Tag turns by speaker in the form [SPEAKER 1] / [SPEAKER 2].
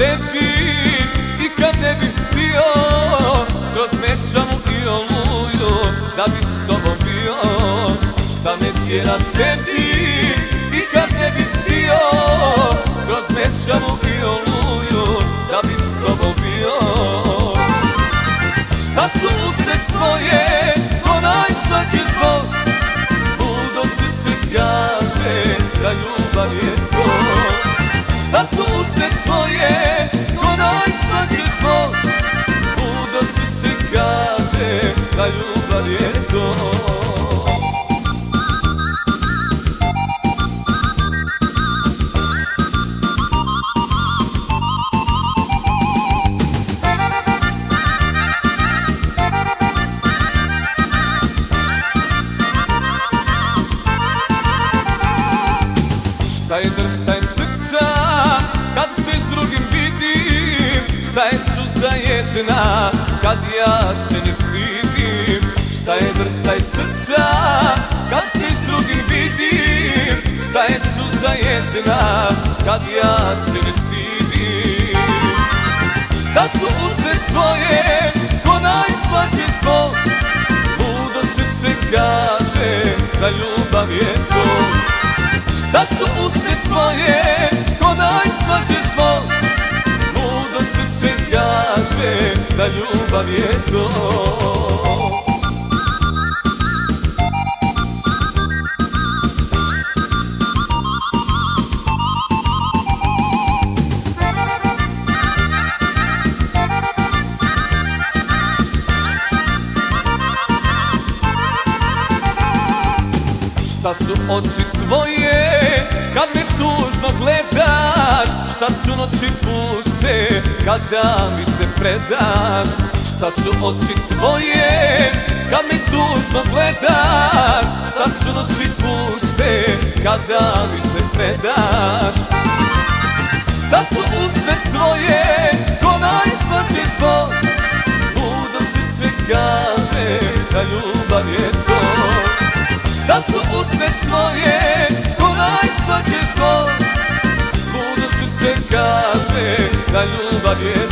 [SPEAKER 1] tebi i kad ne bi bio, kroz mečamu i oluju, da bi s tobom bio. Šta me tjera tebi i kad ne bi bio, kroz mečamu i oluju, da bi s tobom bio. Šta su usne tvoje, onaj svaki zbog, ludo srce kaže da ljubav je to. Šta su usne tvoje, onaj svaki zbog, ludo srce kaže da ljubav je to. Šta je drhtaj srca kad te s drugim vidim, šta je suza jedna kad ja se ne stidim. Šta je drhtaj srca kad te s drugim vidim, šta je suza jedna kad ja se ne stidim. Šta su usne tvoje, ko najslađe zbog, ludo srce kaže da ljubav je to. Šta su usne tvoje, ko najslađe zbog, ludo srce kaže da ljubav je to. Šta su oči tvoje kad me tužno gledaš, šta su noći puste kada mi se predaš. Šta su oči tvoje kad me tužno gledaš, šta su noći puste kada mi se predaš. Šta su usne tvoje, ko najslađe zbog, ludo srce kaže da ljubav je to. Šta su usne tvoje, ko najslađe zbog, ludo srce kaže da ljubav je to.